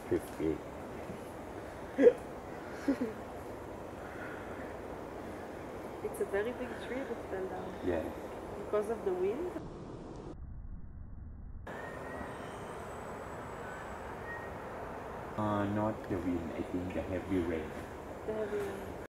50. It's a very big tree that fell down. Yeah. Because of the wind? Not the wind, I think the heavy rain. The heavy rain.